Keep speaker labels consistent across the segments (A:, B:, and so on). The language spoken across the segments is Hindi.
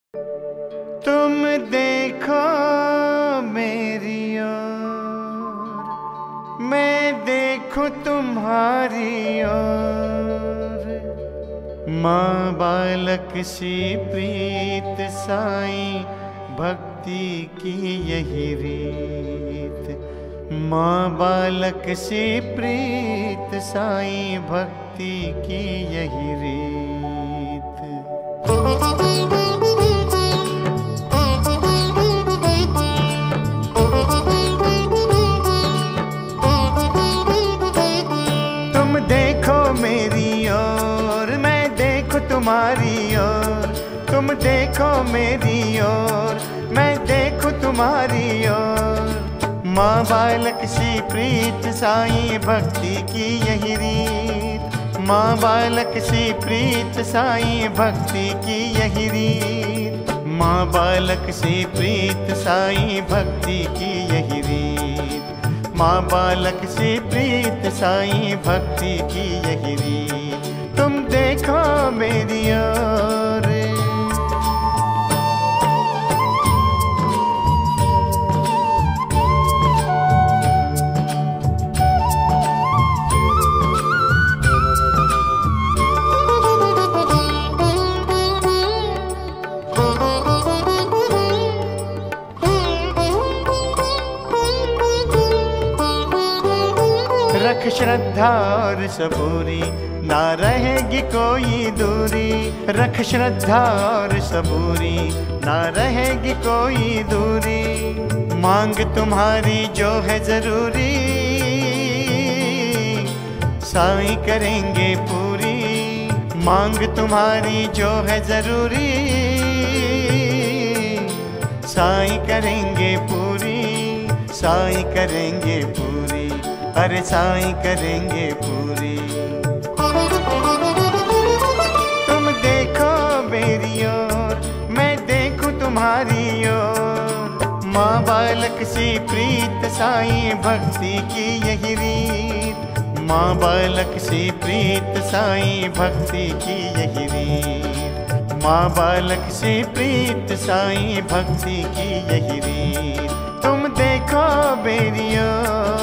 A: तुम देखो मेरी ओर, मैं देखूं तुम्हारी ओर। माँ बालक सी प्रीत साईं, भक्ति की यही रीत। माँ बालक सी प्रीत साईं, भक्ति की यही रीत। तुम देखो मेरी ओर, मैं देखूं तुम्हारी ओर। तुम देखो मेरी ओर, मैं देखूं तुम्हारी ओर। माँ बालक सी प्रीत साईं, भक्ति की यही रीत। माँ बालक सी प्रीत साईं, भक्ति की यही रीत। माँ बालक सी प्रीत साईं, भक्ति की यही रीत। माँ बालक सी प्रीत साईं, भक्ति की यही रीत। तुम देखो मेरी ओर। रख श्रद्धा और सबूरी, ना रहेगी कोई दूरी। रख श्रद्धा और सबूरी, ना रहेगी कोई दूरी। मांग तुम्हारी जो है जरूरी, साईं करेंगे पूरी। मांग तुम्हारी जो है जरूरी, साईं करेंगे पूरी। साईं करेंगे पूरी, अरे साईं करेंगे पूरी। तुम देखो मेरी ओर, मैं देखूं तुम्हारी ओर। माँ बालक सी प्रीत साईं, भक्ति की यही रीत। माँ बालक सी प्रीत साईं, भक्ति की यही रीत। माँ बालक सी प्रीत साईं, भक्ति की यही रीत। तुम देखो मेरी ओर।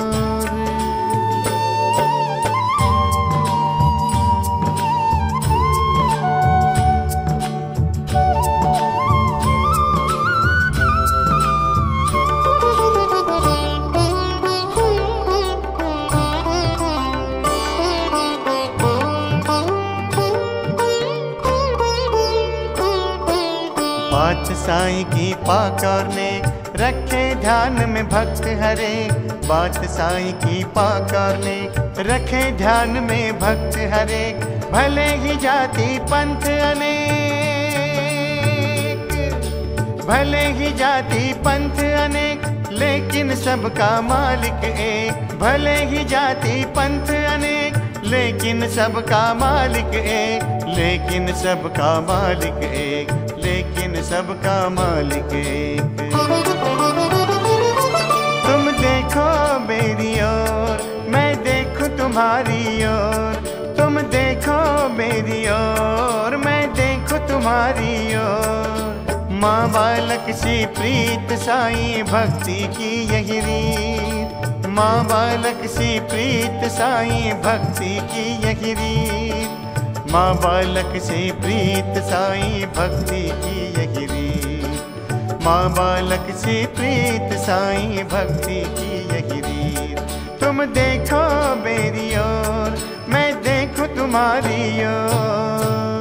A: बात साईं की पाक और नेक, रखे ध्यान में भक्त हरे। बात साईं की पाक और नेक, रखे ध्यान में भक्त हरे। भले ही जाति पंथ अनेक, भले ही जाति पंथ अनेक, लेकिन सबका मालिक एक। भले ही जाति पंथ अनेक, लेकिन सबका मालिक एक। लेकिन सबका मालिक एक, लेकिन सबका मालिक एक। तुम देखो मेरी ओर, मैं देखूं तुम्हारी ओर। तुम देखो मेरी ओर, मैं देखूं तुम्हारी ओर। माँ बालक सी प्रीत साईं, भक्ति की यही रीत। माँ बालक सी प्रीत साईं, भक्ति की यही रीत। माँ बालक सी प्रीत साईं, भक्ति की यही रीत। माँ बालक सी प्रीत साईं, भक्ति की यही रीत। तुम देखो मेरी ओर, मैं देखूं तुम्हारी ओर।